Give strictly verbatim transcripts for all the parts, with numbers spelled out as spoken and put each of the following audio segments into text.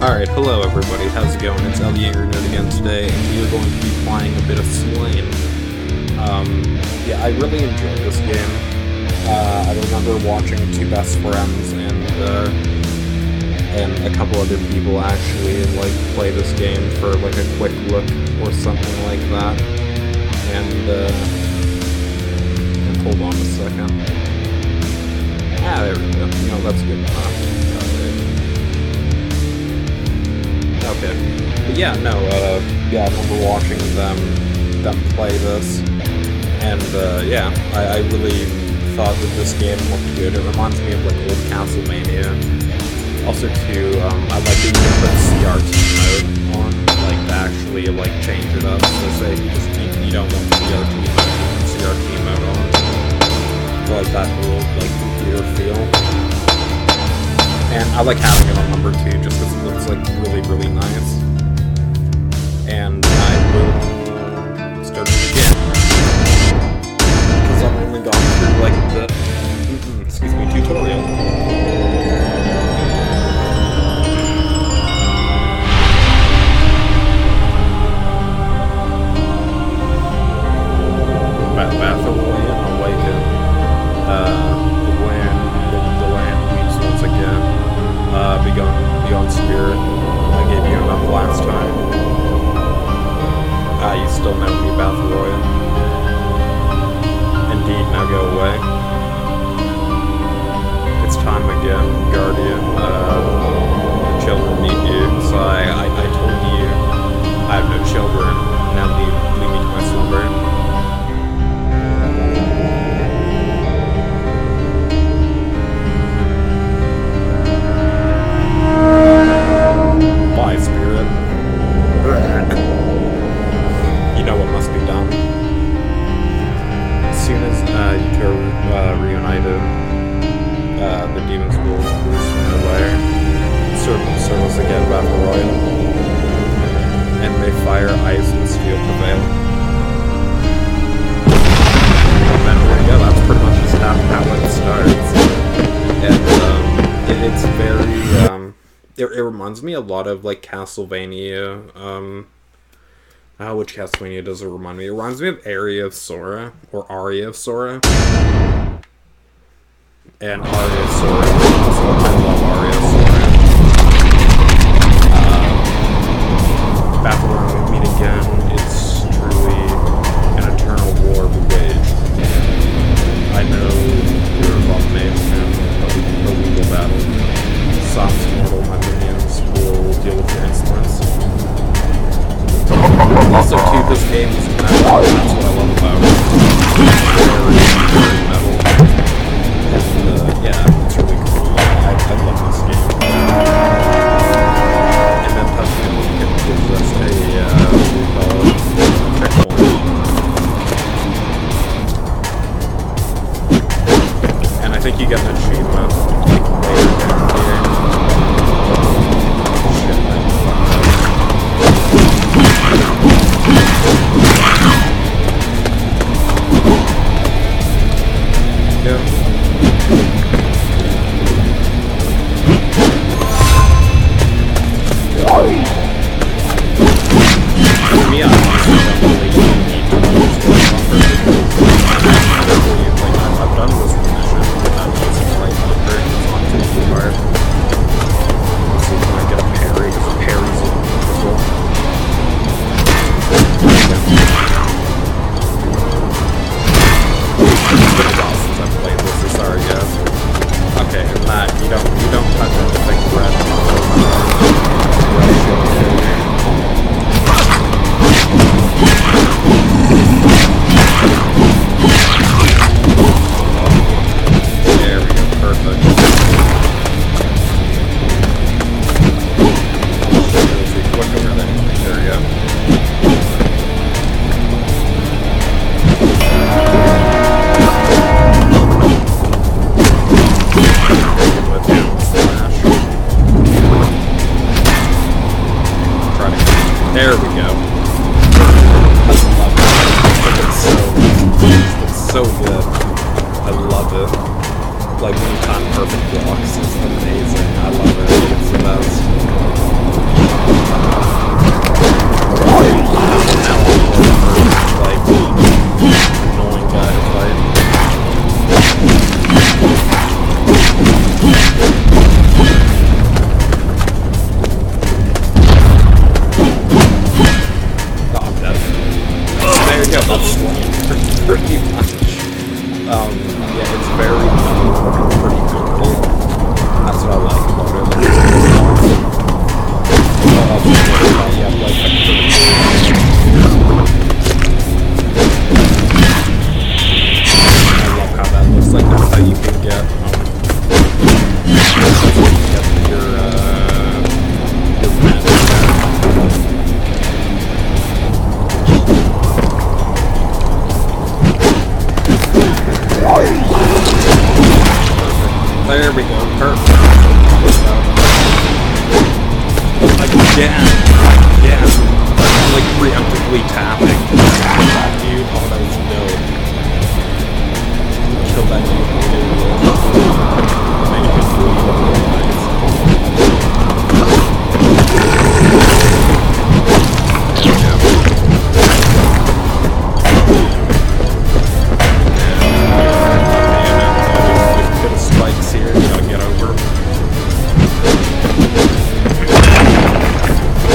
Alright, hello everybody, how's it going? It's L the Angry Nerd again today, and we are going to be playing a bit of Slain. Um, yeah, I really enjoyed this game. Uh, I remember watching two best friends and, uh, and a couple other people actually, like, play this game for, like, a quick look or something like that. And, uh, and hold on a second. Ah, there we go. No, that's good enough. Okay. But yeah, no, uh, yeah, I remember watching them, them play this, and, uh, yeah, I, I really thought that this game looked good. It reminds me of, like, old Castlevania. Also, too, um, I like that you can put C R T mode on, like, to actually, like, change it up. So, say you just, you, you don't want C R T mode, you can C R T mode on. So, like, that old, like, computer feel. And I like having it on number two just because it looks like really, really nice. And I will start it again. Because I've only gone through like the, mm-mm, excuse me, tutorial. Bath Battle Royale, Awaken. Uh, the land, the, the land weeps once again. Uh, Beyond, Beyond Spirit. I gave you enough last time. Ah, you still know me, Battle Royale. Indeed, now go away. It's time again, Guardian. Uh, the children need you. So I, I, I told you I have no children. Now leave, leave me to my slumber. Bye, Spirit. You know what must be done. As soon as uh, you two are uh, reunited, uh, the demons will release from their lair, serve service again Battle Royale, and may fire, ice, and steel prevail. And there you go, that's pretty much just how, how it starts. And um, it, it's very... Um, It, it reminds me a lot of, like, Castlevania, um, uh, which Castlevania does it remind me? It reminds me of Aria of Sora, or Aria of Sora, and Aria of Sora, so I love Aria of Sora. Uh, Battle Royale, we meet again, it's truly an eternal war we wage. I know you're above me, and a legal battle. Soft mortal, my minions will deal with your insolence. Also, too, this game is metal, that's what I love about it. Very, very metal. And, uh, yeah, it's really cool. I, I love this game. And then touching it gives us a, uh, what we call it, checkpoint. And I think you get an achievement later down here. There we go. It's so, it's so good. I love it. Like, when you time perfect blocks, it's amazing. I love it. It's the best. again. Again. I'm like preemptively tapping. Dude, oh, that was dope. Kill that dude. Make it bleed. Bit of spikes here, gotta get over.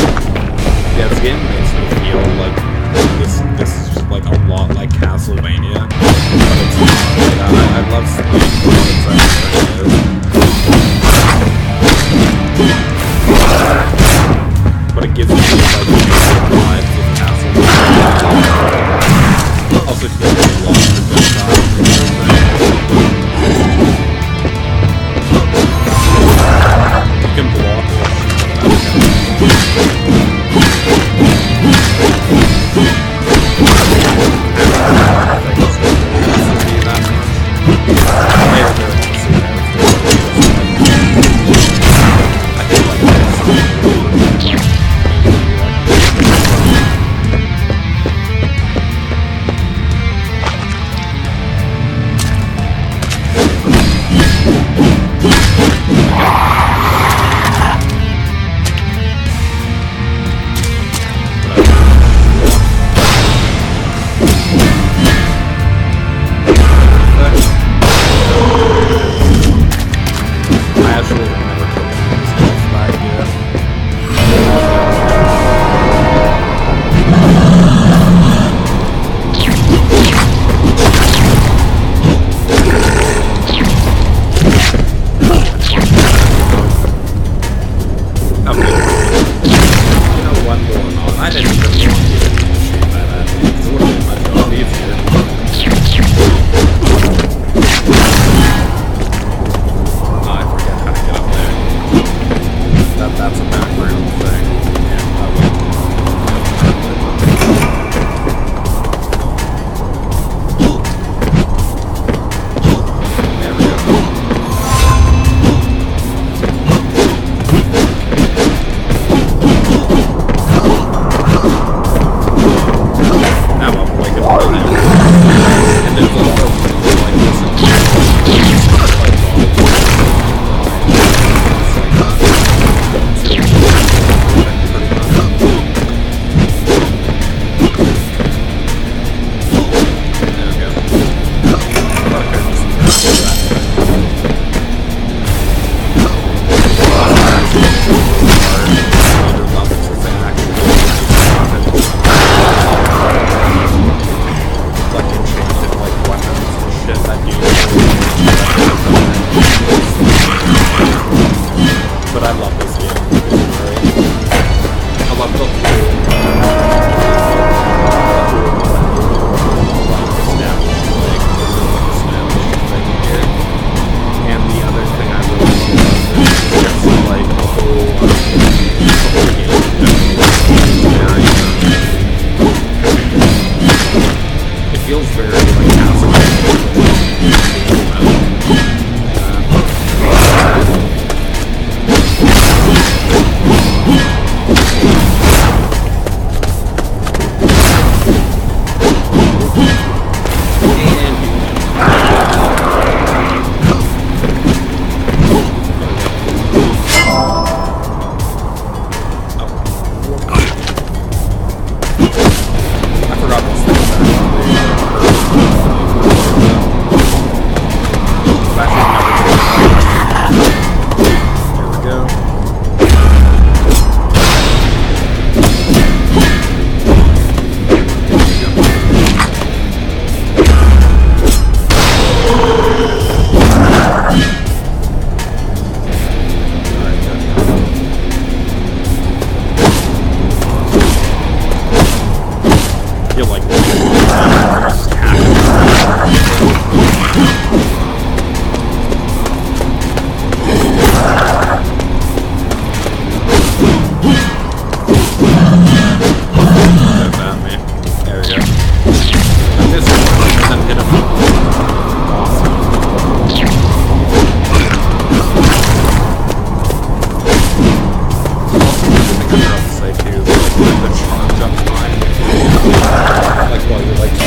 forgot to say too, like, the charge up time, like, while you're, like,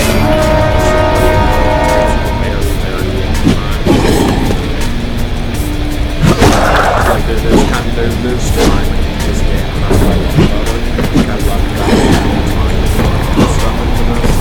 very, very long time. Like, there, there's kind of, there, there's time in this game, and that's what I love about it. Like, I love that time and stuff into this.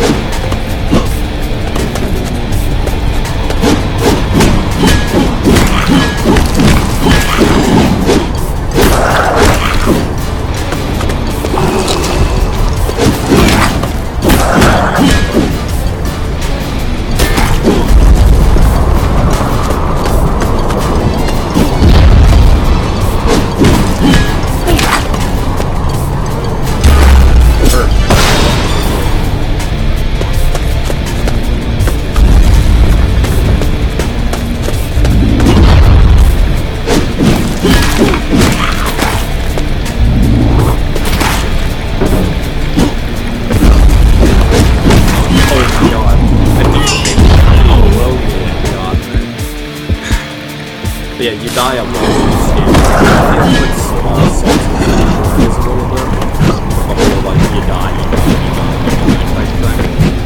Yeah, you die a lot in this game. It's uh, sucks a little bit. Although, like, you die, you die, you die, you die, type thing.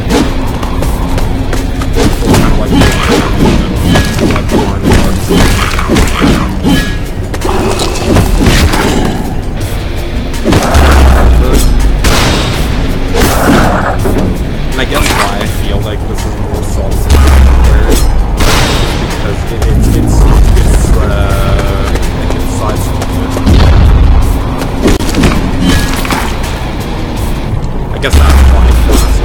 So kind of like, like the Mario Kart. And I guess why I feel like this is more salty because it, it's, it's, it's, uh, like inside something. I guess that's why it's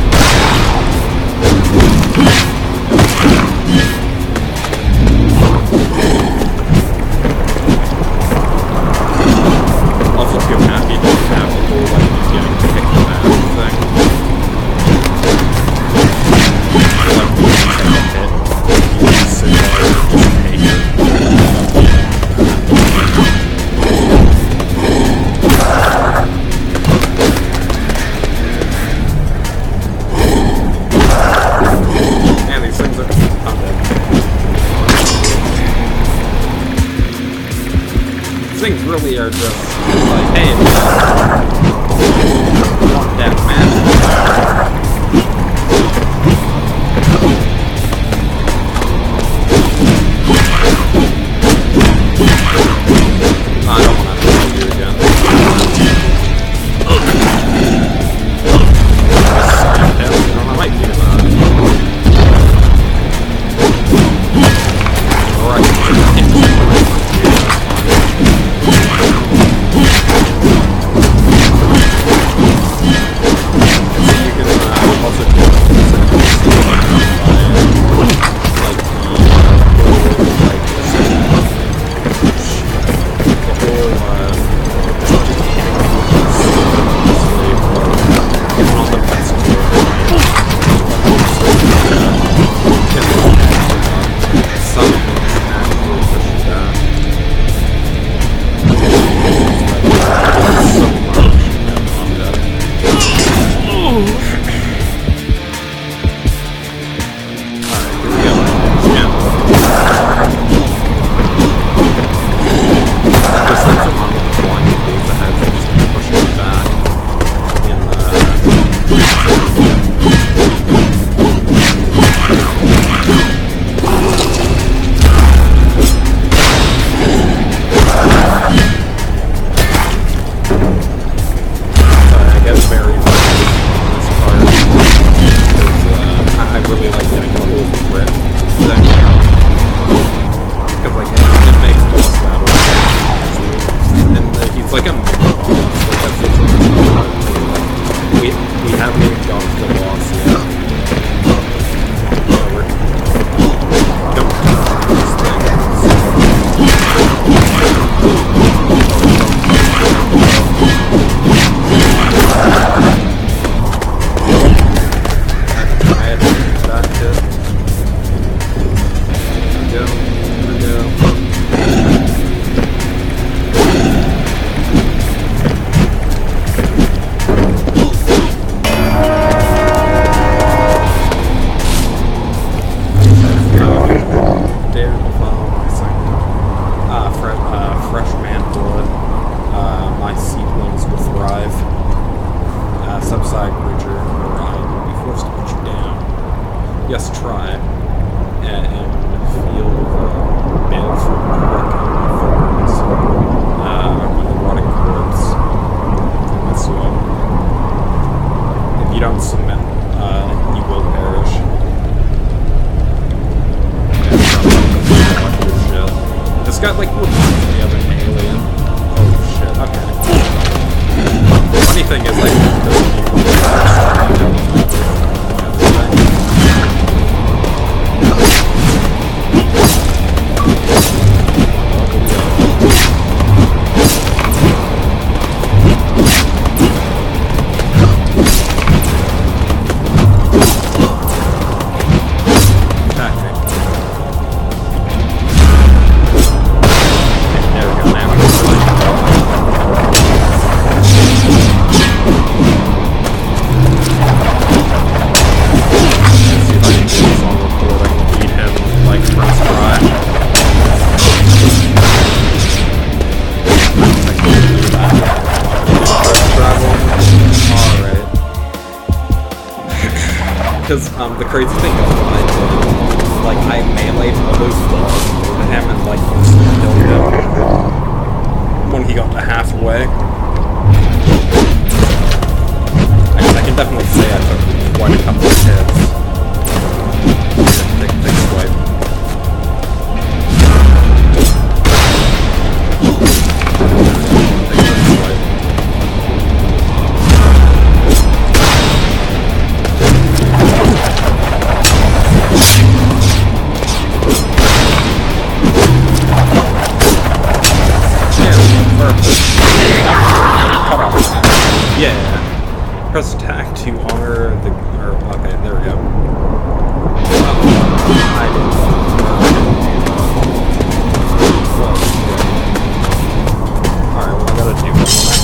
also too happy to have the whole, like, you getting picked on that thing. Like, when you take a hit, you just sit there and just take it. Man, these things are undead. These things really are just like, hey, man, I want that magic. I don't want to fight you again. I might do that. Alright. So you can uh, also do like the Because um, the crazy thing is what I did, like, I meleeed all those balls into him and, like, killed him when he got to halfway. I, I can definitely say I took quite a couple of hits. Take, take a swipe. Yeah. Press attack to honor the. Or, okay, there we go. I didn't. Alright, well, I gotta do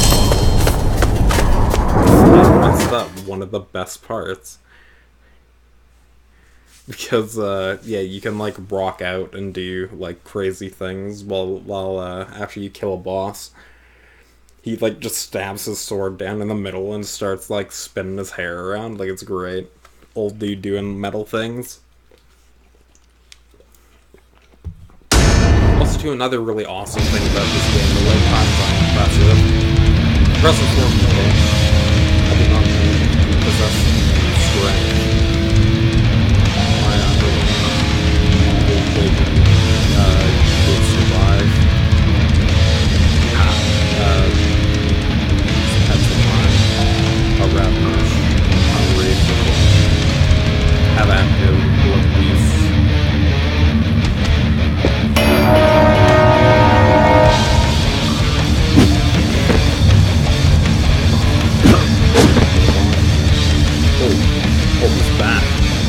one. I messed up one of the best parts. Because, uh, yeah, you can, like, rock out and do, like, crazy things while, while uh, after you kill a boss. He, like, just stabs his sword down in the middle and starts, like, spinning his hair around. Like, it's great. Old dude doing metal things. Also, too, another really awesome thing about this game, the way times are impressive. Impressive for me. I did not possess strength. My underlying uh, did survive. Uh, a ravenous, unreasonable, have active blood beasts. Oh, what was that?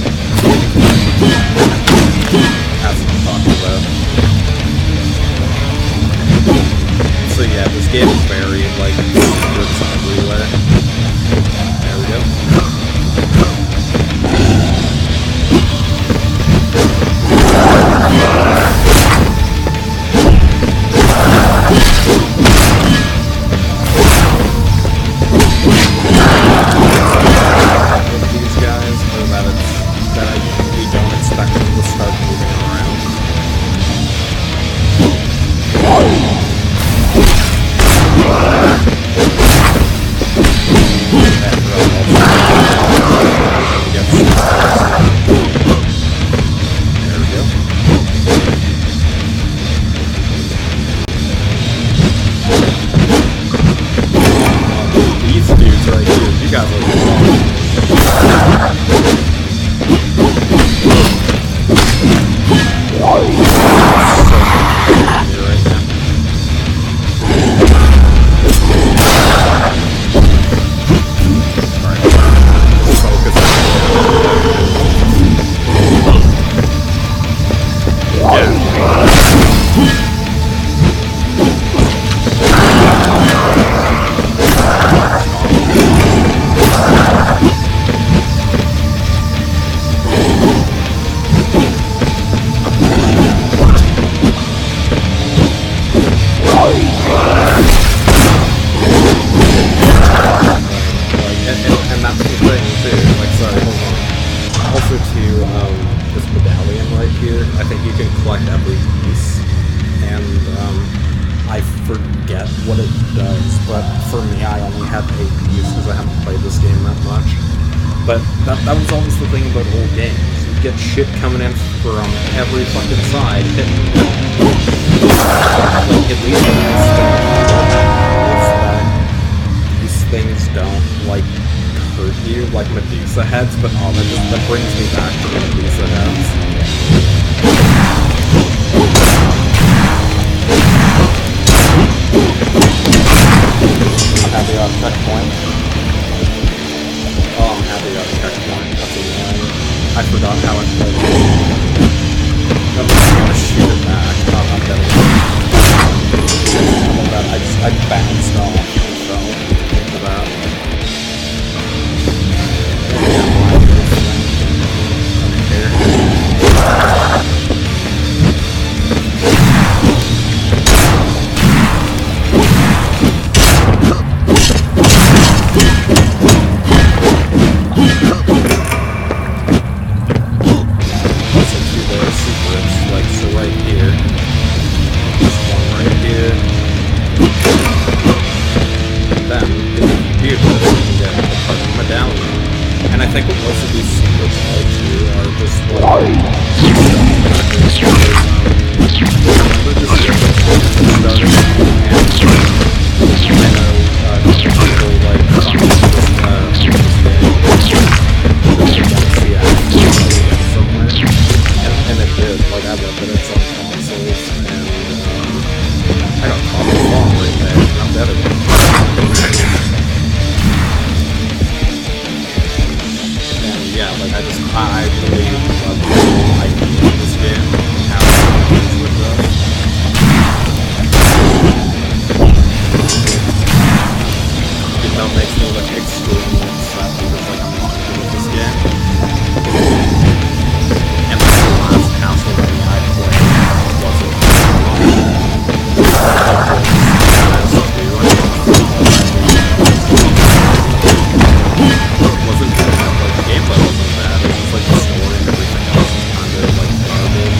That's what I'm talking about. So yeah, this game is very, like, secrets everywhere. There we go. With these guys, so that it's that I we don't expect them to start moving around. Shit coming in from every fucking side. Like, at least the nice thing is that these things don't, like, hurt you like Medusa heads, but oh, that, just, that brings me back to the Medusa heads. I'm happy on checkpoint. Oh, I'm happy on checkpoint. That's annoying. I forgot how I played it. I'm just gonna shoot it back. Not, I'm getting it. How about that? I just, I bounced off and fell into that. Yeah, why this thing? I don't care. think what most of these secrets are too are just like remember this game was started and I know uh people like uh this game yeah somewhere and, and it did like I loved it at some consoles and um, I got caught in the wall right there and I'm dead again. Yeah, like I just, I really love the whole idea of this game and how it deals with this. Even though it makes me like extremely upset because like I'm not good at this game. And like the last Castlevania I played wasn't wasn't good enough, like the gameplay wasn't bad, it was just like the story and everything else was kind of like garbage.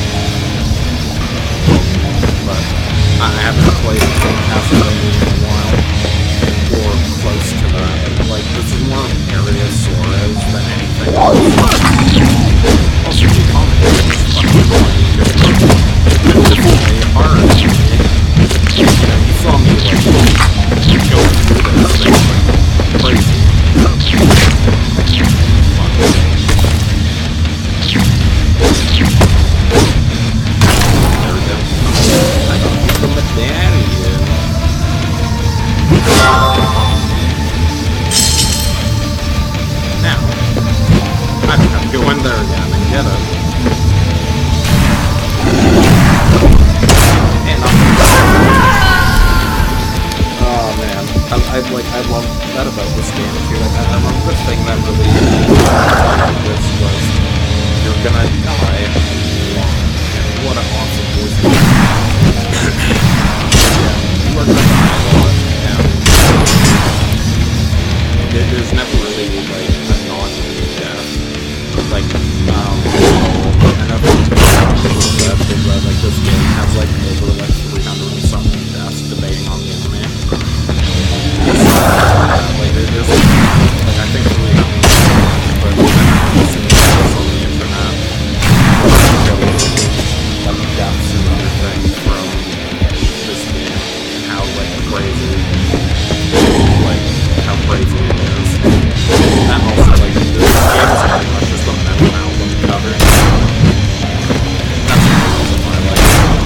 But I haven't played Castlevania in a while, or close to that. Like, this is more area Soros than anything else. Also, the commentary is fucking funny, because it's really hard. You know, you saw me, like, go through this thing, like, crazy. I like I love that about this game too. Like I remember the thing that really about this was you're gonna die and what an awesome voice. Yeah, you are gonna die a lot and there, there's never really like a non-death. Like um I know that like this game has like over like three hundred and something deaths debating on the internet. Like, there's like, like, I think really not but I've seen this on the internet. Like, deaths and other things from this game and how, like, crazy, like, how crazy it is. And also, like, this game is pretty much just a metal album cover. That's the reason why I like it.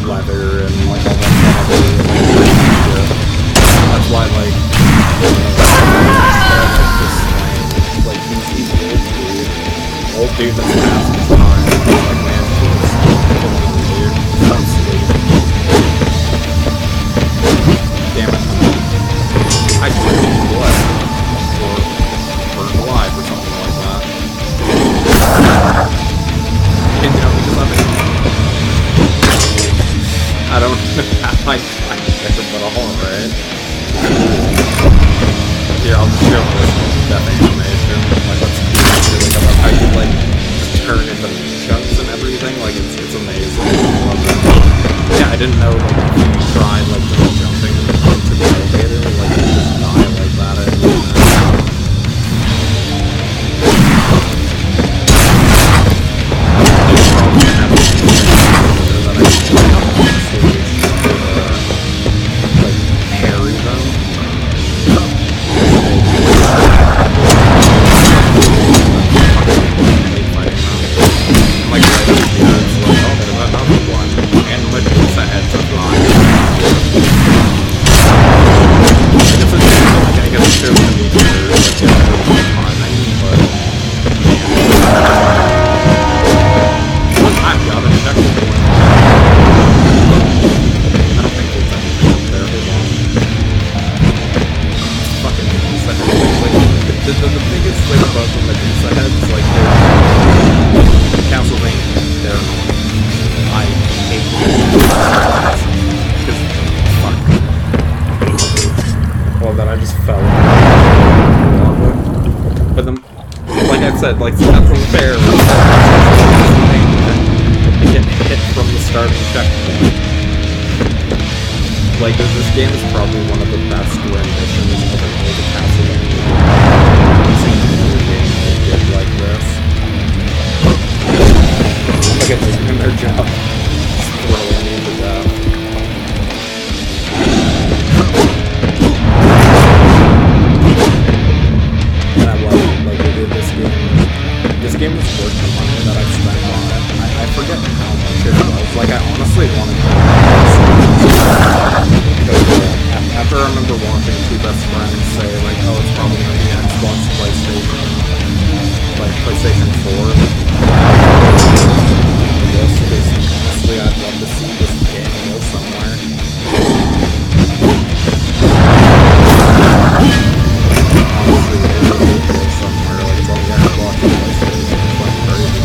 leather and like all that kind of shit. That's why like, uh, like this Slain, like he's he's old dude, old dude that's past his time. Like man, he's killing me, dude. So sweet. Damn it. I could be blood or burned alive or something like that. And you know, because I'm in, I don't know how I find it, but alright. Here, I'll just show this death animation. Like, let's do like about how you like turn into chunks and everything. Like, it's it's amazing. I love that. Yeah, I didn't know like if you tried like just jumping into the elevator, like you just die like that. I didn't know. Like, that's unfair. You get hit from the starting checkpoint. Like, this game is probably one of the best renditions of an old Castlevania. I've seen another game that did like this. Look at this, doing their job. Throwing me to death. And I love it. Like, they did this game. This game was worth the money that I spent on it. I, I forget how much it was. Like, I honestly wanted to because uh, after I remember watching two best friends say, like, oh, it's probably going to be Xbox, PlayStation, like, PlayStation four. This, because honestly, I'd love to see this game go somewhere. Honestly, it really go somewhere. Like, it's on the Xbox and PlayStation. It's like crazy.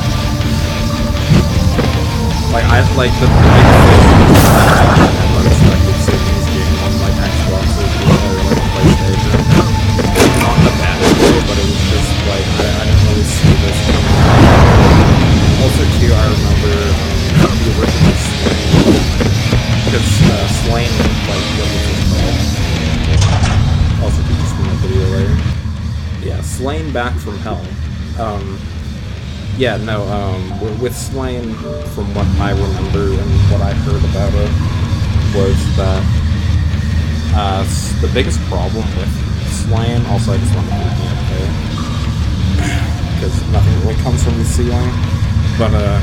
Like, I like the biggest thing I never expected seeing this game on like Xbox or like PlayStation. Not in a bad way, but it was just like I, I didn't really see this coming. Also, too, I remember um, the original Slain, because uh, Slain, like, what was it called? Also, could just be in the video later. Yeah, Slain Back from Hell. Um. Yeah, no, um, with Slain, from what I remember and what I heard about it, was that, uh, the biggest problem with Slain, also I just want to move me up there, because nothing really comes from the ceiling, but, uh,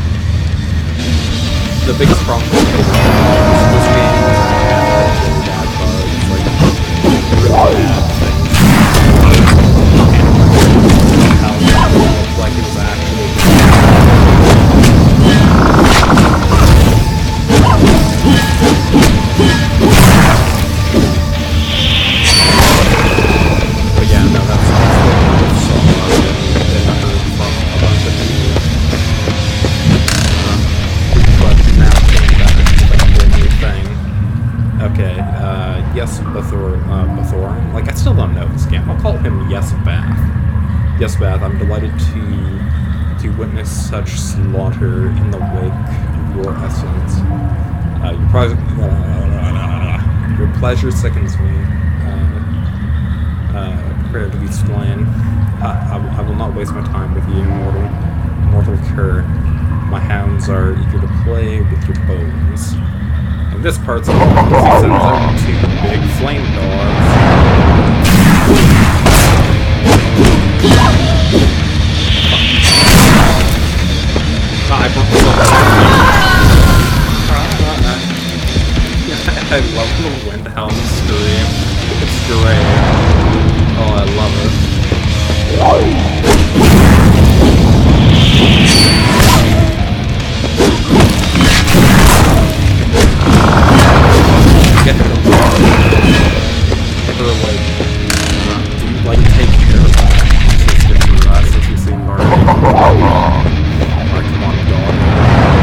the biggest problem with this game was that it had really bad bugs, like, really bad things. Like it was actually but yeah, no, that's that's so much that I heard from a bunch of people. Uh, but now came back to like a whole new thing. Okay, uh, yes, Bathor, uh, Bathor. Like, I still don't know this game. I'll call him Yes Bath. Yes, Bath, I'm delighted to to witness such slaughter in the wake of your essence. Uh, your, pro- uh, your pleasure sickens me. Uh, uh, prepare to be slain. I, I, I will not waste my time with you, mortal, mortal cur. My hounds are eager to play with your bones. And this part's all because he sends out two big flame dogs. I broke myself. I love the Windhelm scream. It's great. Oh, I love it. Get her. Get her, like, uh, do you, like, take care of that? It's good for us, since you seem already. Alright, come on, dog.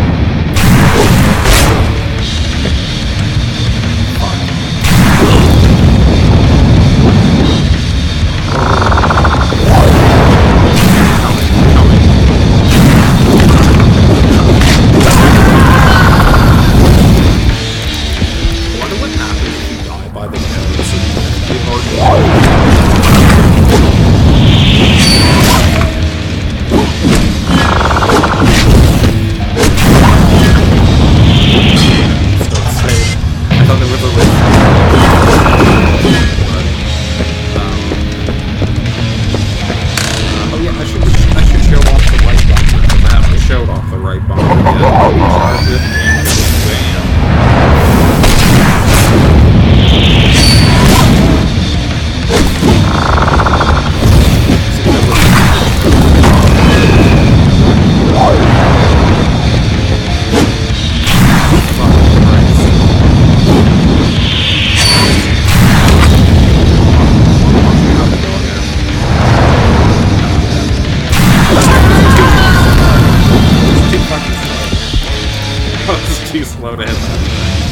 Too slow to hit that.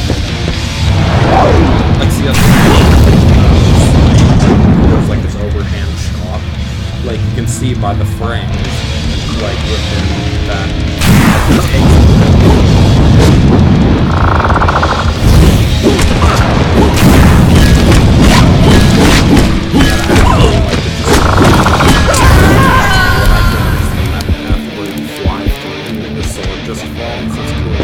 Like, see, that's there's like this overhand shot. Like, you can see by the frames, like, within that. It just falls. It's cool.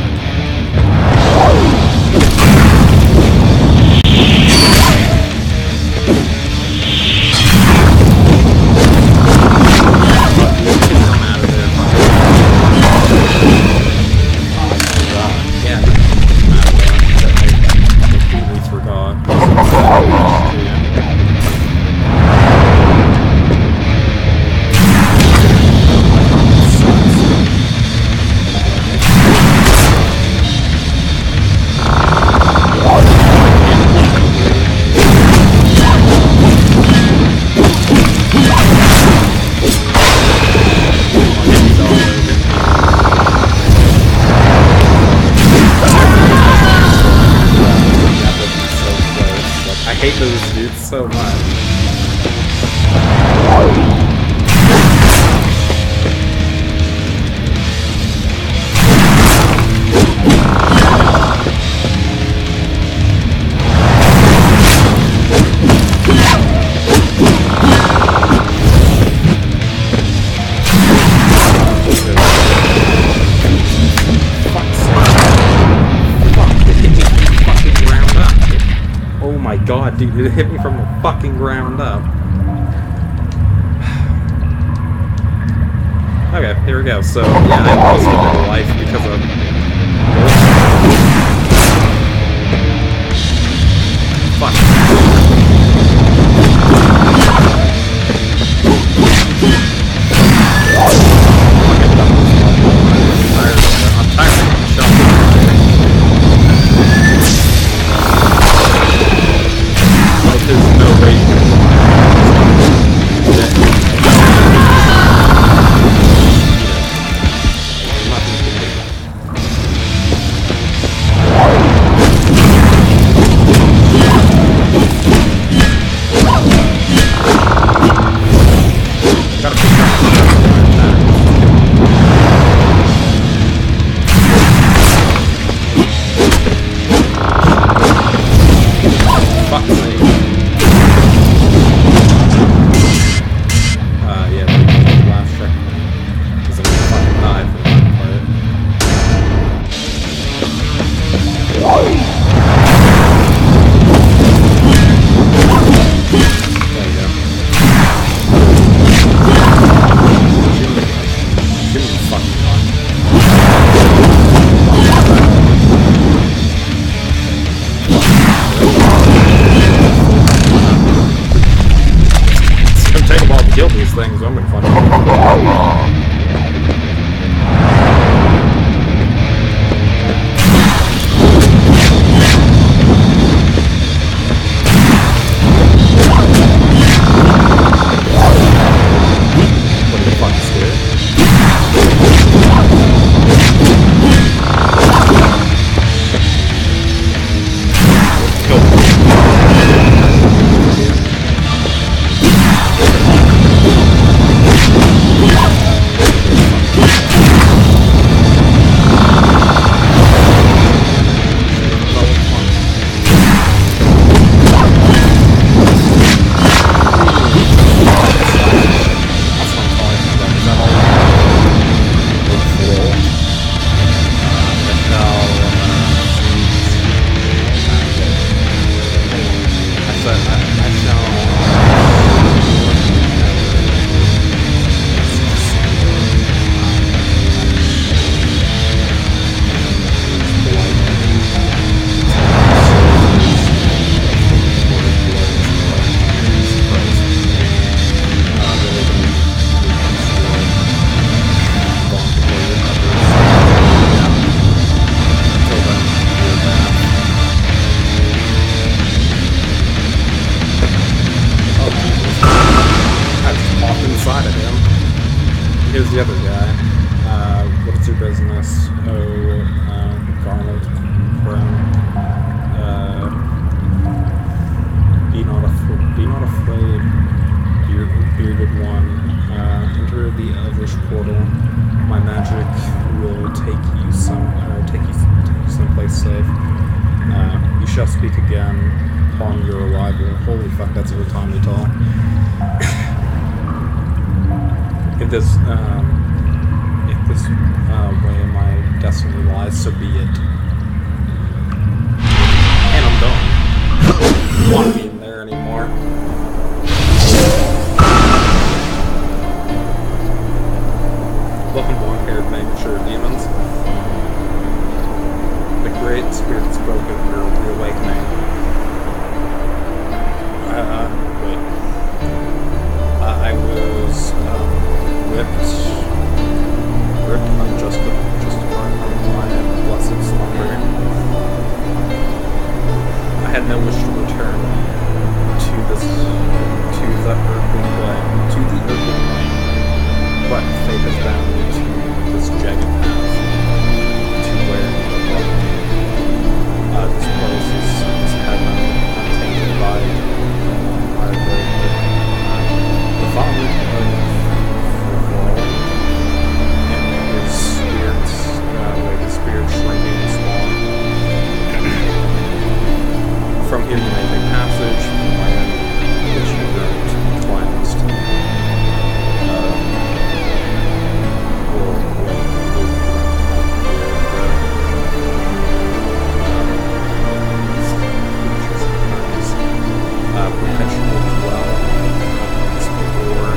I hate those dudes so much. Oh my god, dude, it hit me from the fucking ground up. Okay, here we go. So, yeah, I lost a bit of life because of fuck. I'm tired of the shot. There's no way you can will take you some, uh, take you, take you someplace safe. Uh, you shall speak again upon your arrival. Holy fuck, that's a Rotami tall. If this, um, if this uh, way my destiny lies, so be it. And I'm done. I don't want to be in there anymore. Welcome, long-haired Vanquisher demons. The great spirit spoke of your reawakening. Uh, wait. Uh, I was, um, ripped, ripped unjustified, justified from my blessed slumber. I had no wish to return to this, to the earthly plane, to the earthly plane, but fate has bound me to this jagged path, to where it brought me. Uh, this place is, is heaven, untainted by my road, the father of the world, and his spirits, uh, like his spirit shrinking and small. From here you may take passage from land which you were cleansed. Uh, we'll wait here, but these creatures sometimes uh, perpetual dwell these poor,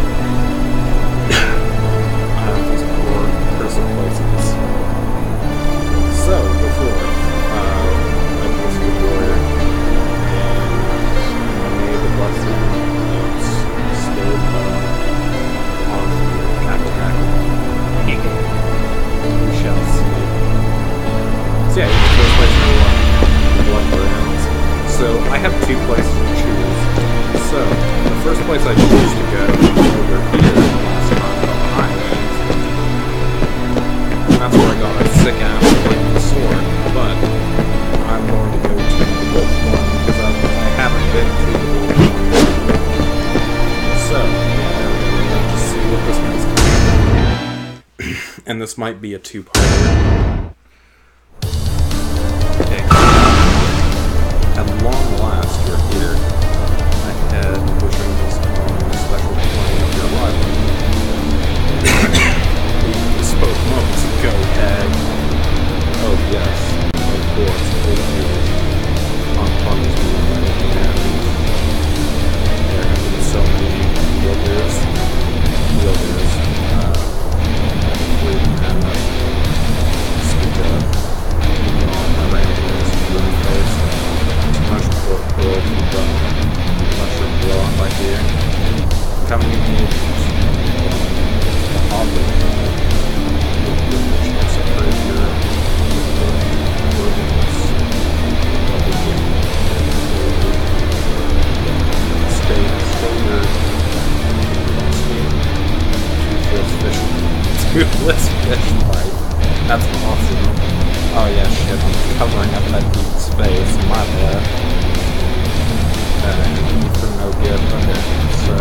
uh, these poor cursed places. So, before, uh, I was the warrior. The blessing notes still uh, on the backpack. We shall see. So yeah, the first place in the blood grounds. So I have two places to choose. So the first place I choose to go over here last time on the island. And that's where I got a sick ass flaming sword. But I'm going to go to the gold one because I, I haven't been to the gold one. So, yeah, there we go. Let's just see what this one's doing. And this might be a two-parter. Okay. At long last, you're here. Ahead, pushing this on a special plane of your life. We spoke moments ago, Tag. Oh, yes. Of course. Old news. On Tom's moonlight and there have been so many wielders, wielders, uh, fruit and speak of, you know, my ranges, really face, too much pork pearl to be done, mushroom blow on by here. Coming in here, the hobbit, with the chance of your worthiness of the game. Stay, stay your toothless fish, toothless fish pipe. That's awesome. Oh yeah, shit, I'm covering up that dude's face, my bad. Uh, for no good, okay, so.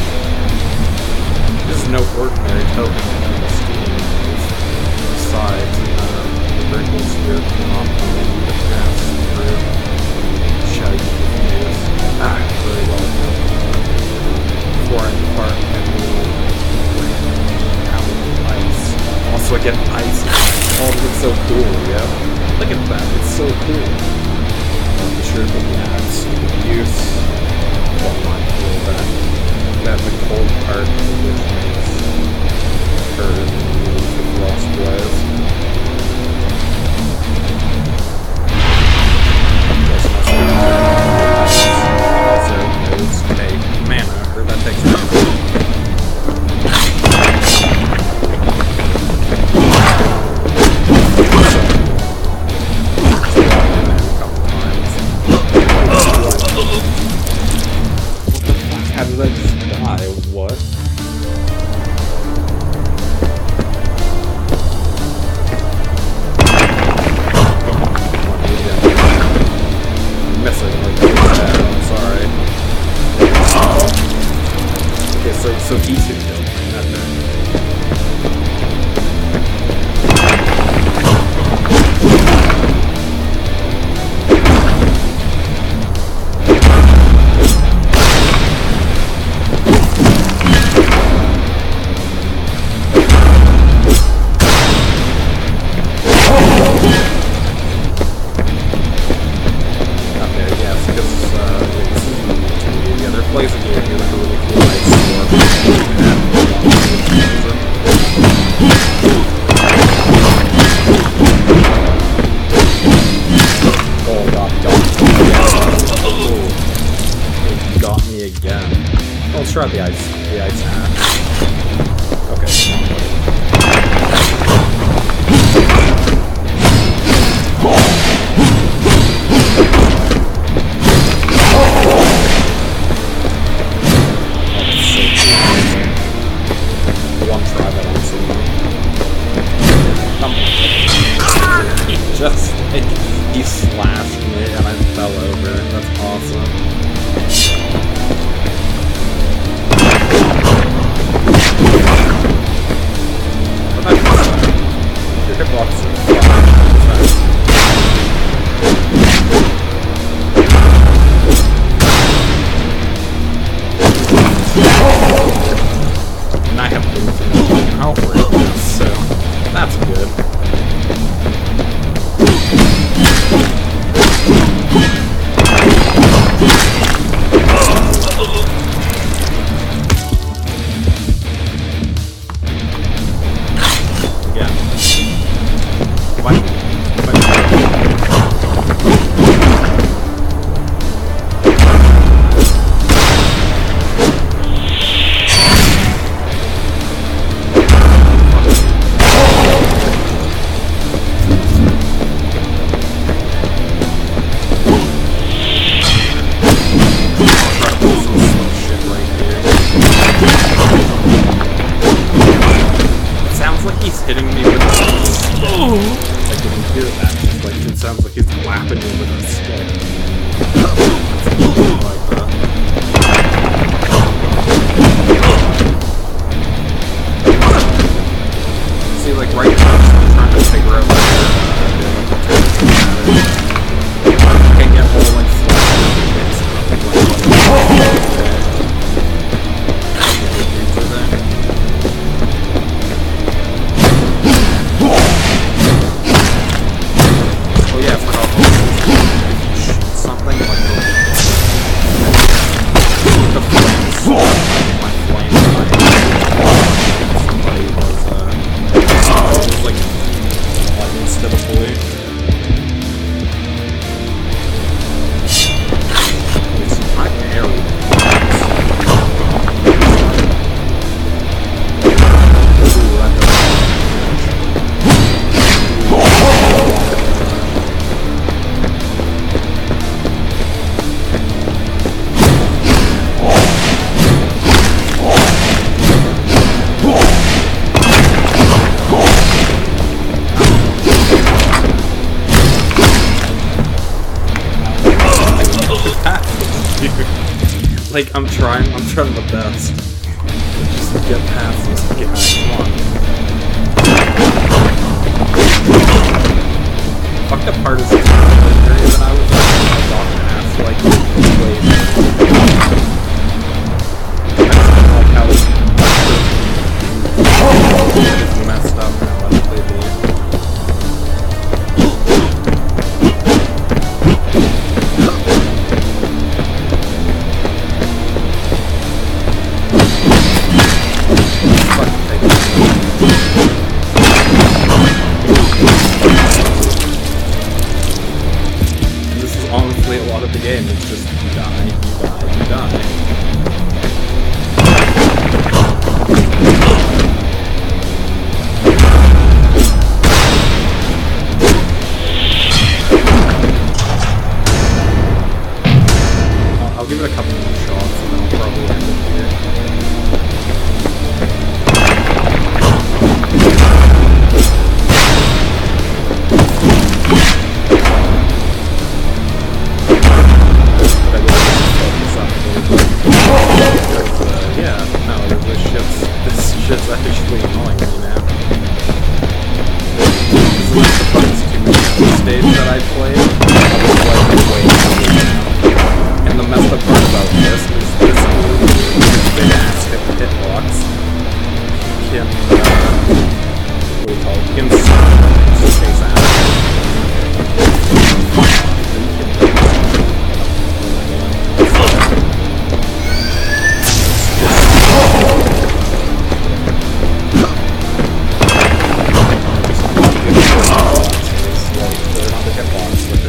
This is no ordinary token in the Steam. Besides, uh, the Great Spirit cannot come in the grass through shaggy news. Ah, very well done. Before I depart, I will bring out ice. Also, I get ice. Oh, it's so cool, yeah? Look at that, it's so cool. I'll be sure that we add stupid use. Don't mind feel that. That the cold part of which makes her the lost blaze. Also, is take mana, or that takes mana. How did I just die? What? grab the ice, the ice axe. Okay. One try that on someone. Come on. He just, like, he slashed me and I fell over. That's awesome. But that's fine. Your hitbox is fine. And I have infinite health right now, so that's good. Yeah. What? What? Hitting me with a stick. I didn't hear that. It's like, it sounds like he's whapping me with a stick. Something like that. See, like right now, I'm trying to figure out what I can get all like flashes and like, I'm trying, I'm trying my best. Just to get past this guy, come on. Fucked up part is it's area that I was in, I got past, like, wait. I just don't like how it's messed up and how much they do. Honestly, a lot of the game is just you die, you die, you die. I'll, I'll give it a couple more shots and then I'll probably end it here. Shit's actually annoying me now. This is like the funnest two minutes stage that I played. I was like way over now. And the messed up part about this is this big ass hit hitbox can uh what do you call it? Can just chase out. Like, they're not the hitbox.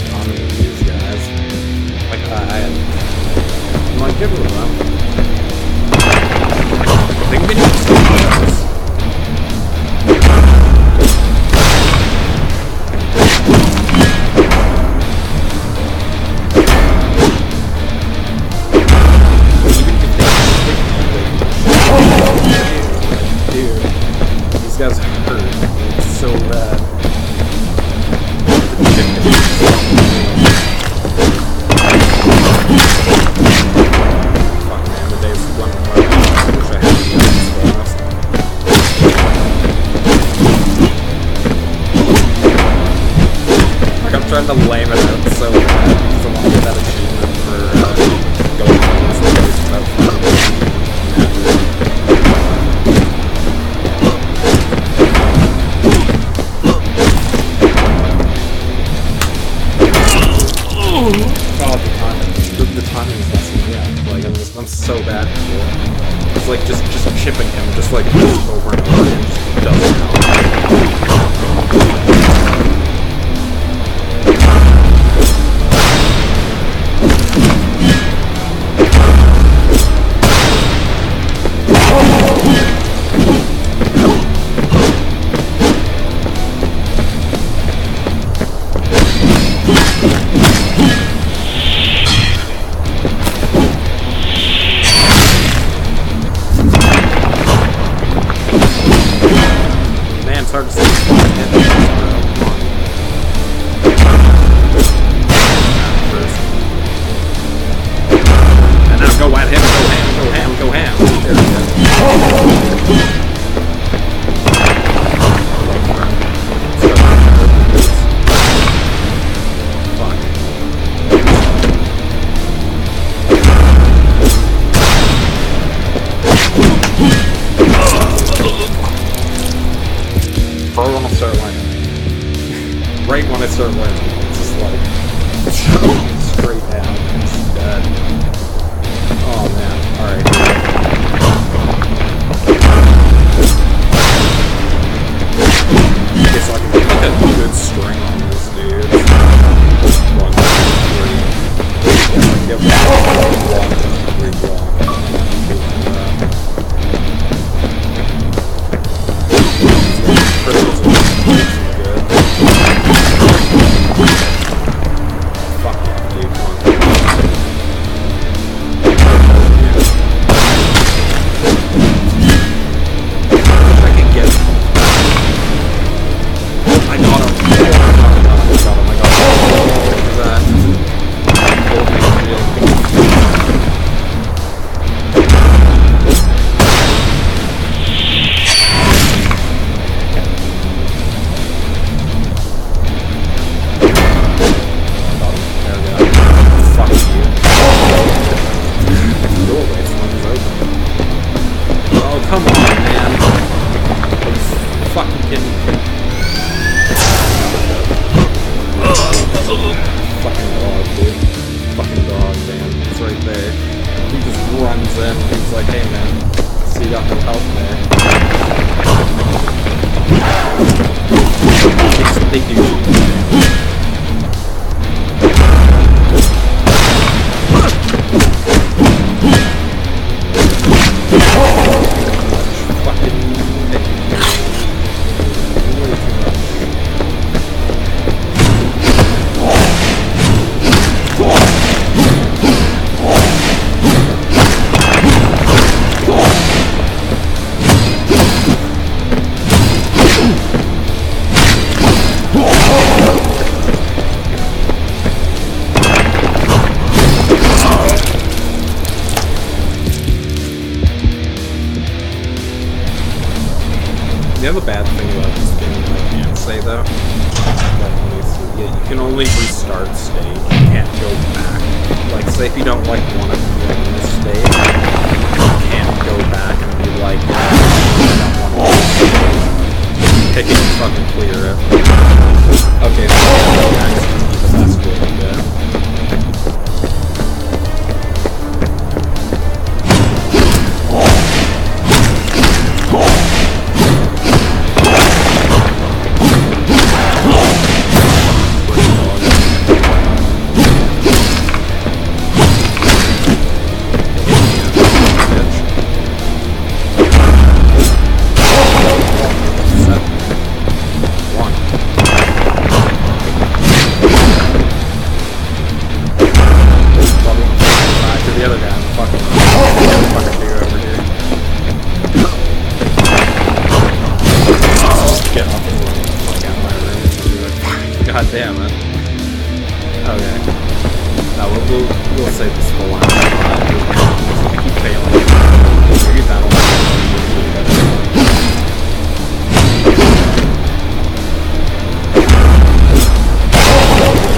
trying to lame it out so bad because I want to get that achievement for uh, going on this place without finding God, the timing. The, the timing is messing me up. Like, I'm, just, I'm so bad at it. It's like just, just chipping him, just like over and over again, just doesn't help. Hard to see. And now go at him, go ham, go ham, go ham. There we go. Probably when I start learning. Right when I start learning, it's just like straight down. It's dead. Oh man. Alright. Okay, so I can get like a good string on this dude. One, two, three. Yeah, I can get one, one, two, three block. The other bad thing about this game, I can't say though, that yeah, you can only restart stage, you can't go back. Like, say if you don't like one of them in this stage, you can't go back and be like, I don't want to pick it and fucking clear it. Okay, so that's the best way to do it. God damn it. Okay. No, we'll, we'll, we'll save this for the last time. I keep failing. Maybe that'll be better.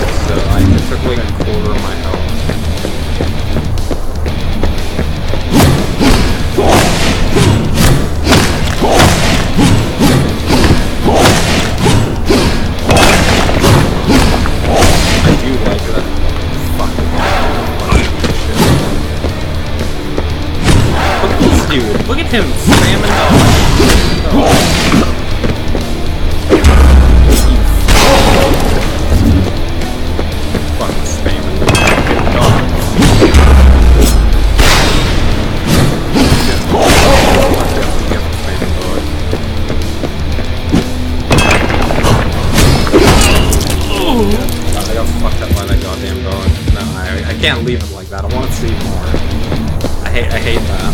I got fucked up by that goddamn dog. No, I, I can't leave it like that. I want to see more. I hate, I hate that.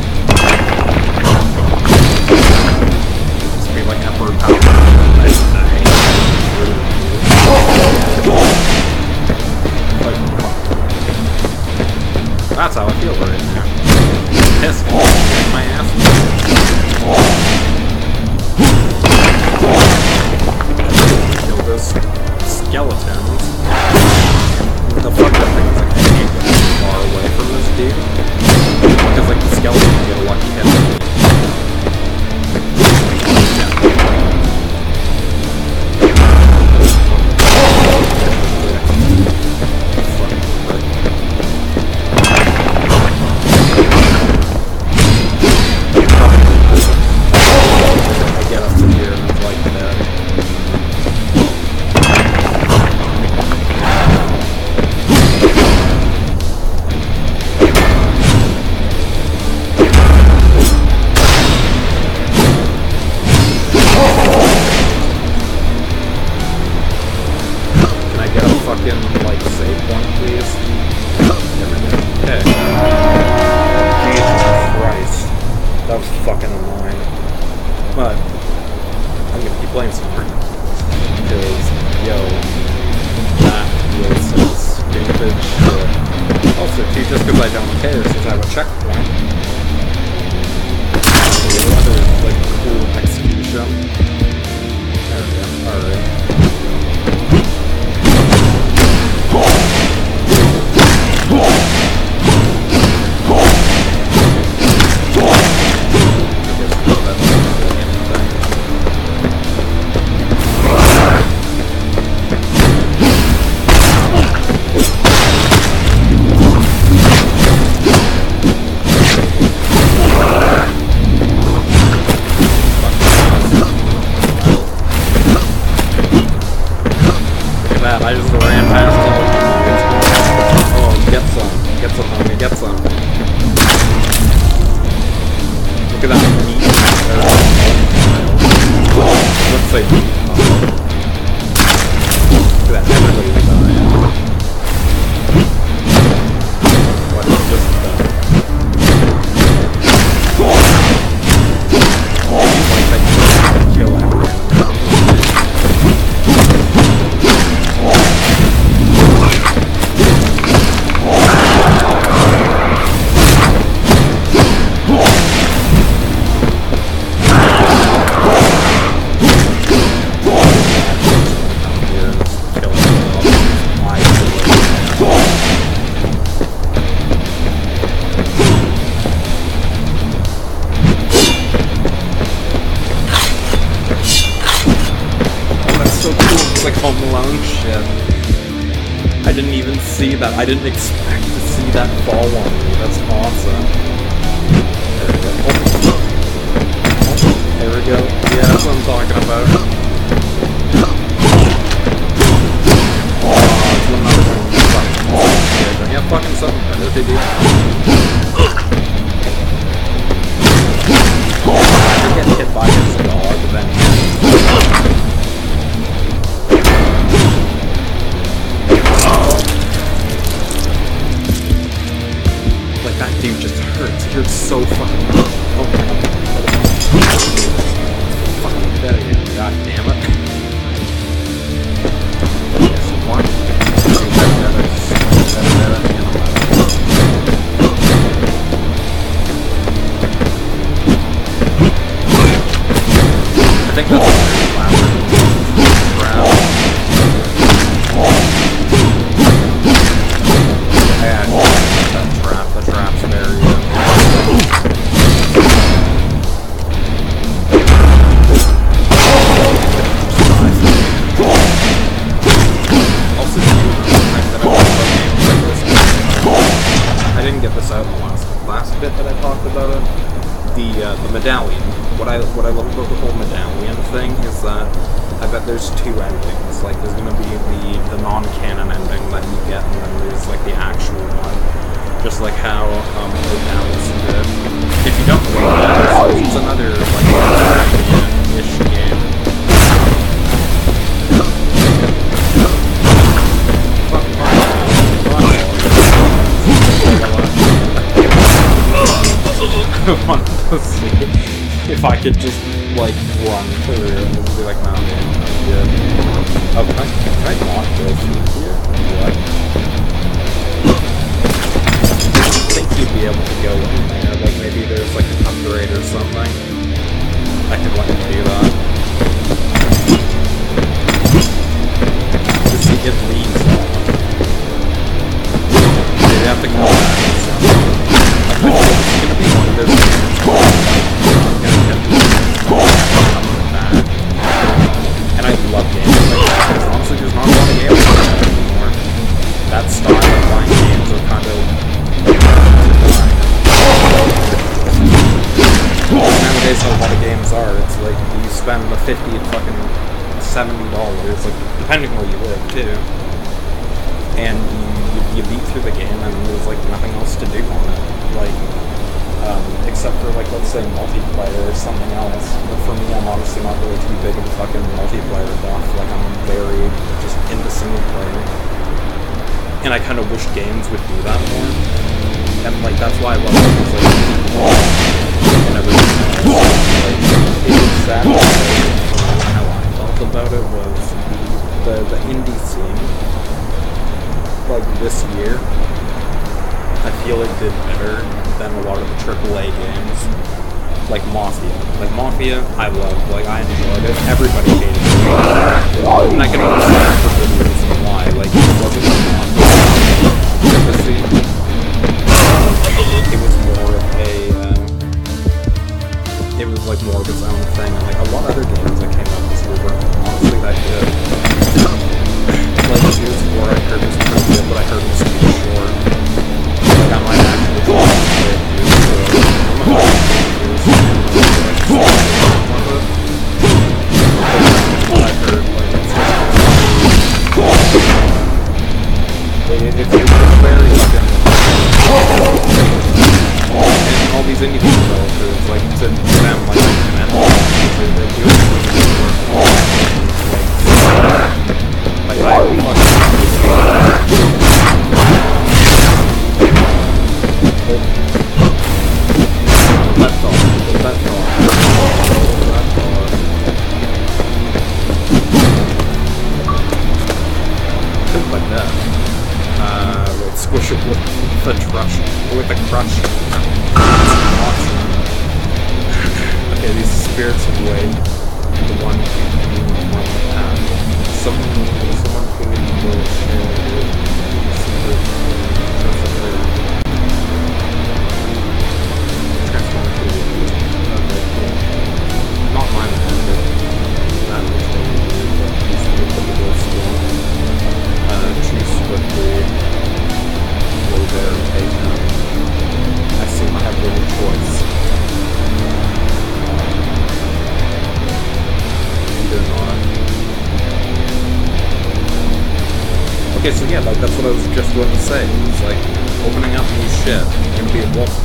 Just be like Emperor Power. I, I hate that. That's how I feel right now. Piss in my ass. Kill this skeletons. The fuck that thing is like I can't get too far away from this dude. Because like the skeleton will get a lucky hit. I didn't expect to see that fall on me. That's awesome. There we go. Oh, there we go. Yeah, that's what I'm talking about. Oh, it's another one. Fucking yeah, fucking something better to do. I get hit by his dog, then. That dude just hurts. It hurts so fucking much. Oh my god. Fucking dead again. God damn it. Yes, one. I think that's the last round. Yeah, that trap. The trap's very good. Also, I didn't get this out in the last last bit that I talked about it. The uh, the medallion. What I what I love about the whole medallion thing is that I bet there's two endings. Like there's gonna be the the non-canon ending that you get, and then there's like the actual one. Just like how um Foda-se did. If you don't know what that is, it's another like ish game. See if I could just, like, run through and just be like, no, man, I'm good. Oh, can I, can I not go through here? What? I think you'd be able to go in there, like, maybe there's, like, an upgrade or something. I could let you do that. Just see, it leads on. You'd have to come back. It's gonna be one of those games where I'm gonna get coming back. And I love games like that, because honestly there's not a lot of games like that anymore. That style of playing games are kind of nowadays how a lot of games are. It's like you spend the fifty to fucking seventy dollars, like depending where you live too. And you, you beat through the game and there's like nothing else to do on it. Like, um, except for like, let's say multiplayer or something else. But for me, I'm honestly not really too big of a fucking multiplayer buff. Like, I'm very just into single player. And I kind of wish games would do that more. And like, that's why I love games like and everything else. Like, it was sad to say how I felt about it was the, the indie scene. Like, this year, I feel it did better than a lot of the triple A games, like Mafia. Like, Mafia, I loved, like, I enjoyed it. Everybody hated it. And I can understand for good reason why. Like, it wasn't a Mafia. It was more of a, um, it was, like, more of its own thing. And, like, a lot of other games that came out this year were honestly that good. Like, Gears of War, I heard was pretty good, but I heard it was too short. Like, I might actually go and play it too, so I'm not going to do this. But I heard, like, it's just like, it's, it's very fucking, and all these indie developers, like, to them, like, commend them, because they're doing really good work. Like, I That's all. That's all. That's all. Things like that. Uh, we'll squish it with the crush. With the crush. Awesome. Okay, these spirits of weight. The one who one path. Someone, someone who will share the secret. Not mine, but that was the skill. Uh, choose swiftly. Go there and take them. I seem to have little choice. Either not. Okay, so yeah, like that's what I was just going to say. It's like opening up new shit. It's gonna be a wolf.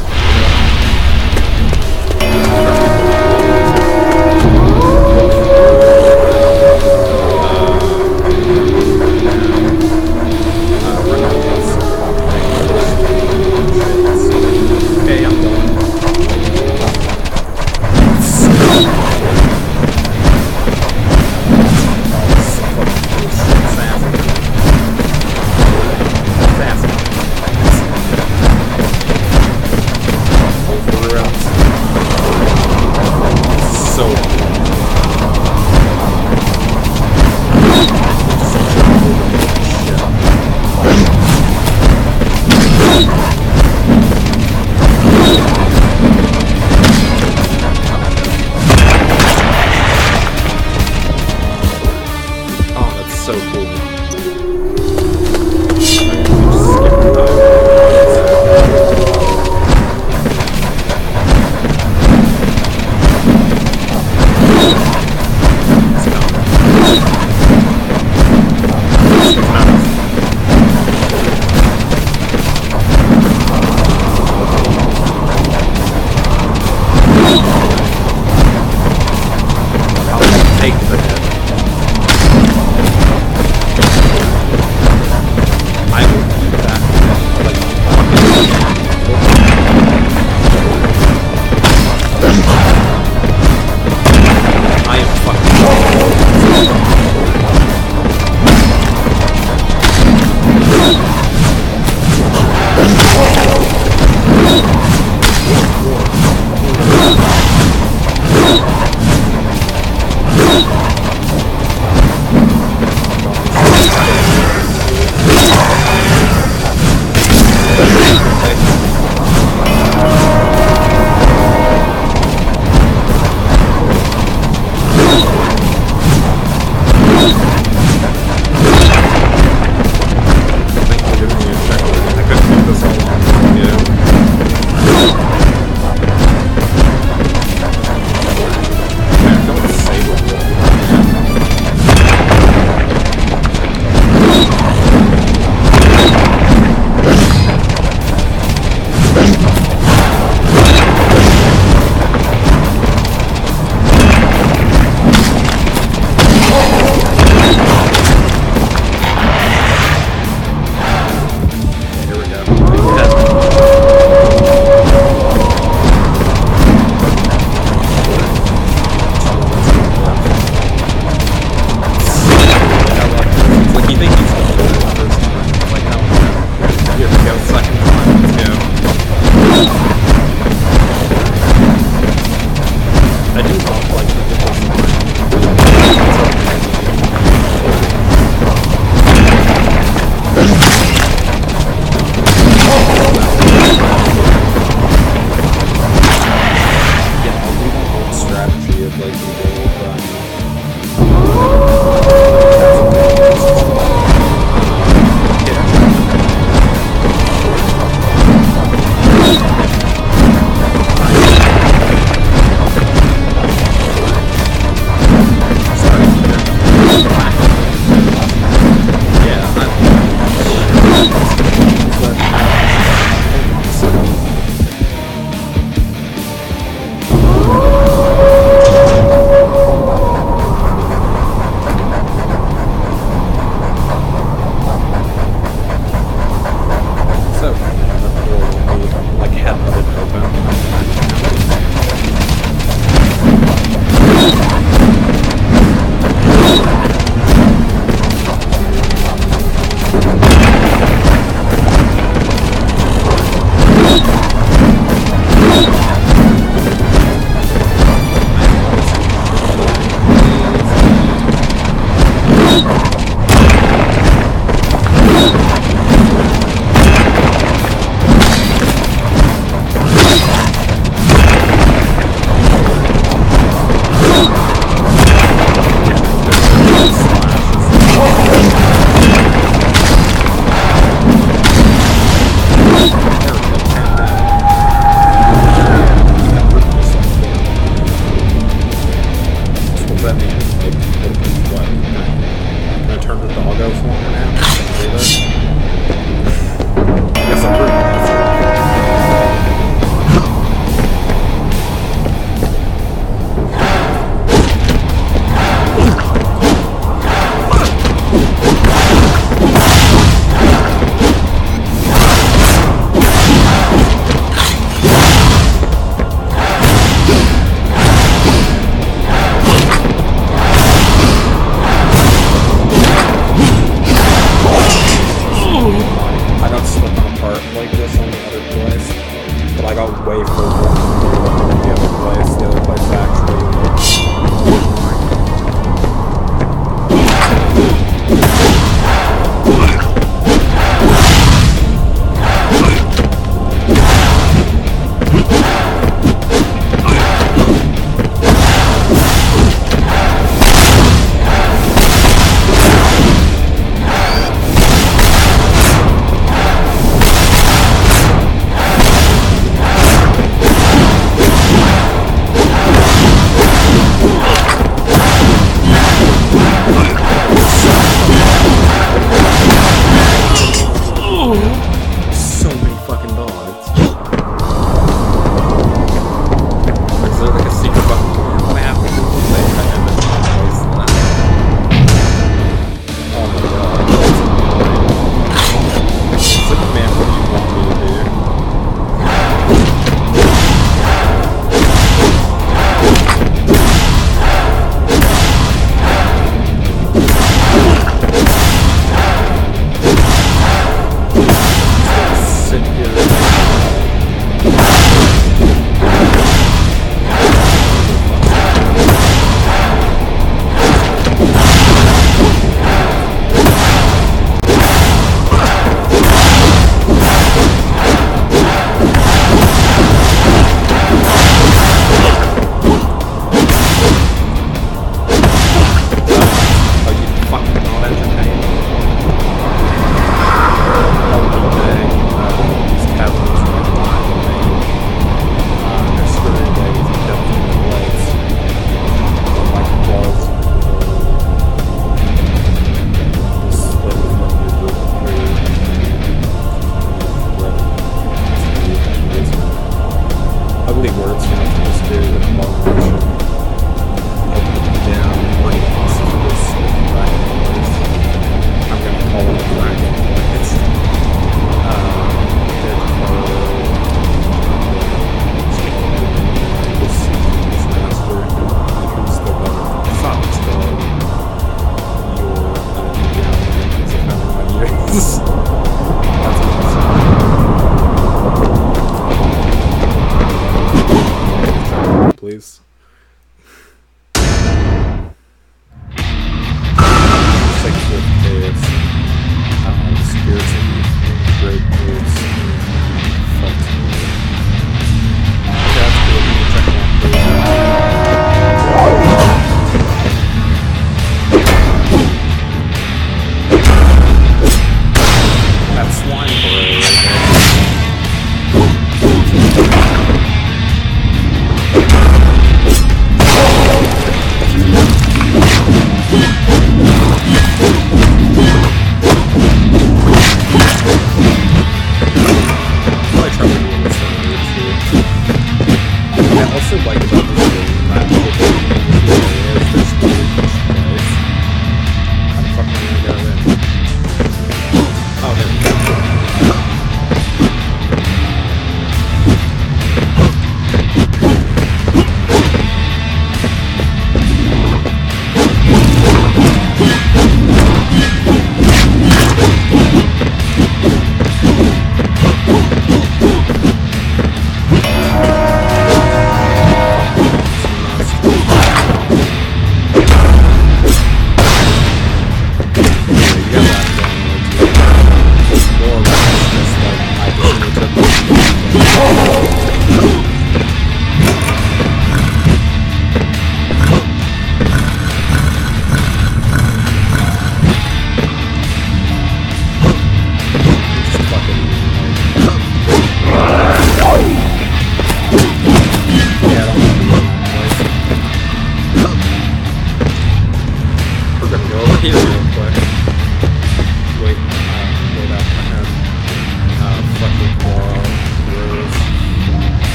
Okay, I'm going. Take the hit.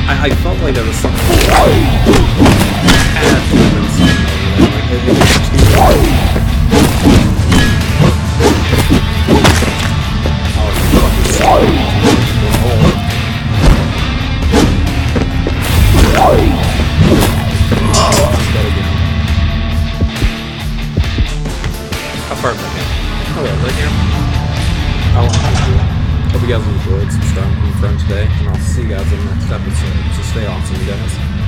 I, I felt like there was something had to have been something over there. Like, it, it was too... Oh, fucking sorry. Oh, I'm dead again. How far back in? Oh, yeah, right here. I want to do it. Hope you guys enjoyed some stuff from friend today, and I'll see you guys in the next episode. So stay awesome, guys.